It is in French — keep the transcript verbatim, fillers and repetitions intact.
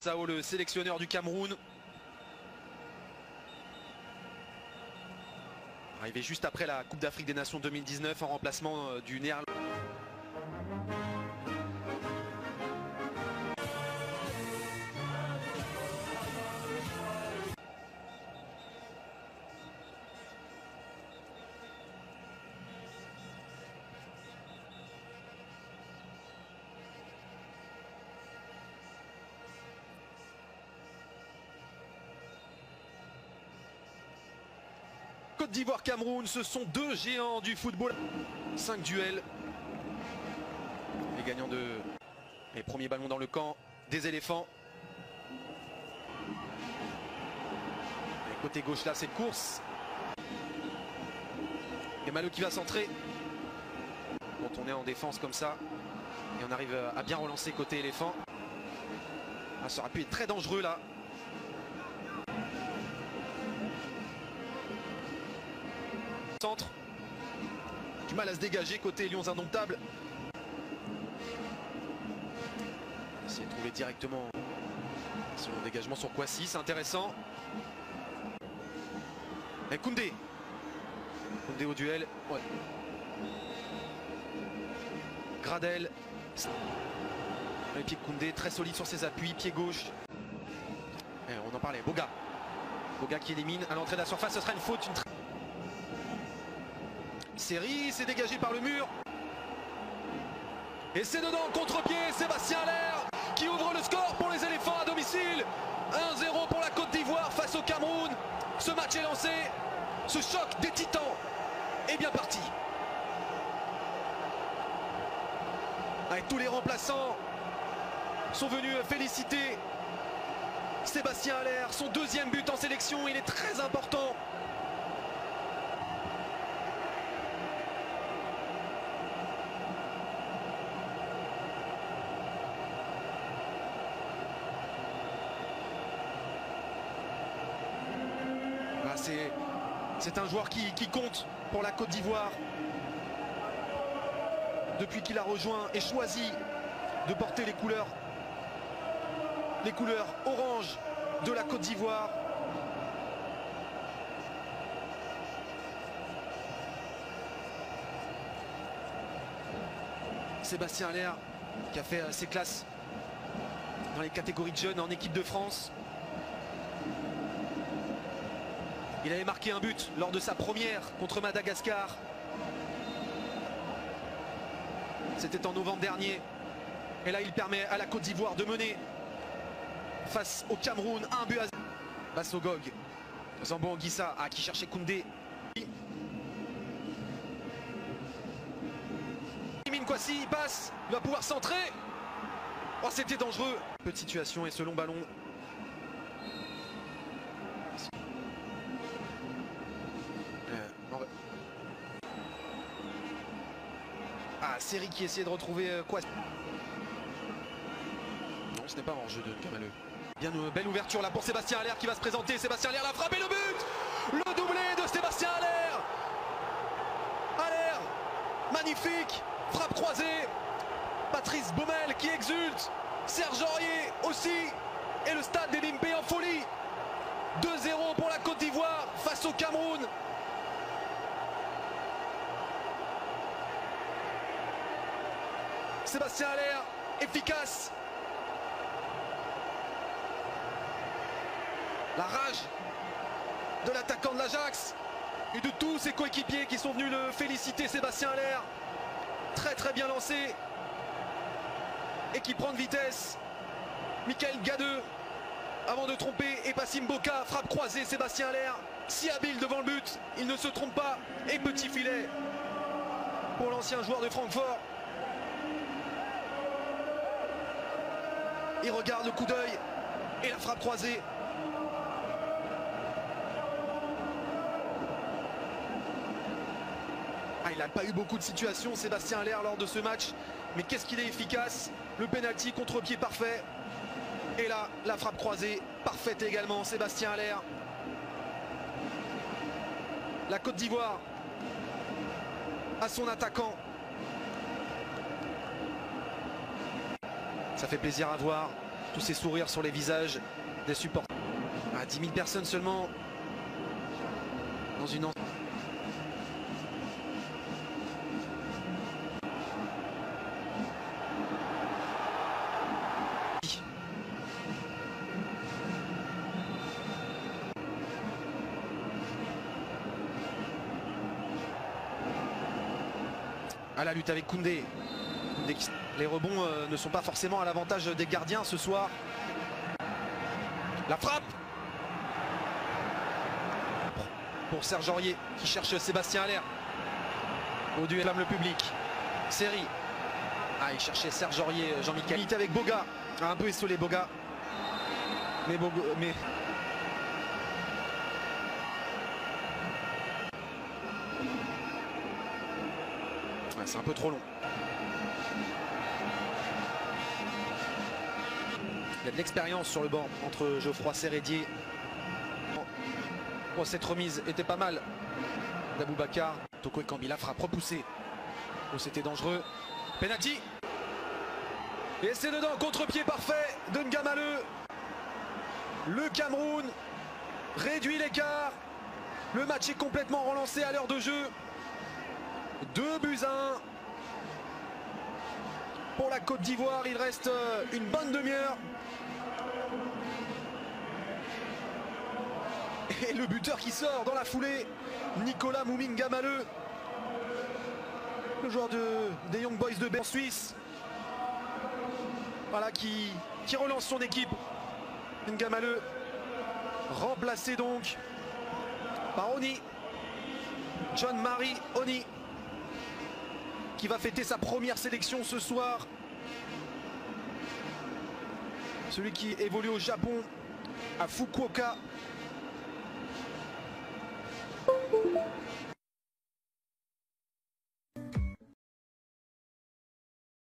Sao, le sélectionneur du Cameroun. Arrivé juste après la Coupe d'Afrique des Nations deux mille dix-neuf en remplacement du Néerlandais. Côte d'Ivoire-Cameroun, ce sont deux géants du football. cinq duels. Les gagnants de... Les premiers ballons dans le camp des éléphants. Et côté gauche là, cette course. Et Malo qui va centrer. Quand on est en défense comme ça, et on arrive à bien relancer côté éléphant. Ah, ça aurait pu être très dangereux là. Centre, du mal à se dégager côté Lions Indomptables. Essayer de trouver directement son dégagement sur Kouassi, c'est intéressant. Et Koundé. Koundé au duel. Ouais. Gradel. Les pieds de Koundé, très solide sur ses appuis, pied gauche. Et on en parlait, Boga. Boga qui élimine à l'entrée de la surface, ce sera une faute, une série, c'est dégagé par le mur. Et c'est dedans, contre-pied, Sébastien Haller qui ouvre le score pour les éléphants à domicile. un zéro pour la Côte d'Ivoire face au Cameroun. Ce match est lancé. Ce choc des titans est bien parti. Avec tous les remplaçants sont venus féliciter Sébastien Haller. Son deuxième but en sélection, il est très important. C'est un joueur qui, qui compte pour la Côte d'Ivoire. Depuis qu'il a rejoint et choisi de porter les couleurs, les couleurs orange de la Côte d'Ivoire. Sébastien Haller qui a fait ses classes dans les catégories de jeunes en équipe de France. Il avait marqué un but lors de sa première contre Madagascar. C'était en novembre dernier. Et là, il permet à la Côte d'Ivoire de mener face au Cameroun un but à zéro. Bassogog. Zambo Anguissa ah, qui cherchait Koundé. Limine Kouassi, il passe. Il va pouvoir centrer. Oh, c'était dangereux. Petite situation et ce long ballon. Ah, série qui essayait de retrouver euh, quoi. Non, ce n'est pas en jeu de Kamaleu. Bien une belle ouverture là pour Sébastien Haller qui va se présenter. Sébastien Haller l'a frappé, le but. Le doublé de Sébastien Haller. Haller, magnifique. Frappe croisée. Patrice Baumel qui exulte. Serge Aurier aussi. Et le stade des Limpé en folie. deux zéro pour la Côte d'Ivoire face au Cameroun. Sébastien Haller, efficace. La rage de l'attaquant de l'Ajax et de tous ses coéquipiers qui sont venus le féliciter. Sébastien Haller, très très bien lancé et qui prend de vitesse. Michael Gadeux avant de tromper et Passim Boka, frappe croisée. Sébastien Haller, si habile devant le but, il ne se trompe pas. Et petit filet pour l'ancien joueur de Francfort. Il regarde le coup d'œil et la frappe croisée. Ah, il n'a pas eu beaucoup de situations, Sébastien Haller, lors de ce match. Mais qu'est-ce qu'il est efficace. Le pénalty, contre-pied parfait. Et là, la frappe croisée, parfaite également, Sébastien Haller. La Côte d'Ivoire à son attaquant. Ça fait plaisir à voir. Tous ces sourires sur les visages des supporters. À dix mille personnes seulement dans une... à la lutte avec Koundé. Koundé qui... Les rebonds euh, ne sont pas forcément à l'avantage des gardiens ce soir. La frappe pour Serge Aurier qui cherche Sébastien Haller. Au duel le public. Série. Ah, il cherchait Serge Aurier, Jean-Michel. Il était avec Boga. Ah, un peu essolé Boga. Mais Boga... Mais... c'est un peu trop long. Il y a de l'expérience sur le banc entre Geoffroy Serredier. Oh, cette remise était pas mal d'Aboubacar. Toko Ekambi, la frappe repoussée. Oh, c'était dangereux. Penalty. Et c'est dedans, contre-pied parfait de Ngamaleu. Le Cameroun réduit l'écart. Le match est complètement relancé à l'heure de jeu. deux buts à un pour la Côte d'Ivoire. Il reste une bonne demi-heure. Et le buteur qui sort dans la foulée, Nicolas Moumine-Ngamaleu, le joueur de, des Young Boys de Berne en Suisse. Voilà, qui, qui relance son équipe. Ngamaleu, remplacé donc par Oni. John-Marie Oni, qui va fêter sa première sélection ce soir. Celui qui évolue au Japon, à Fukuoka.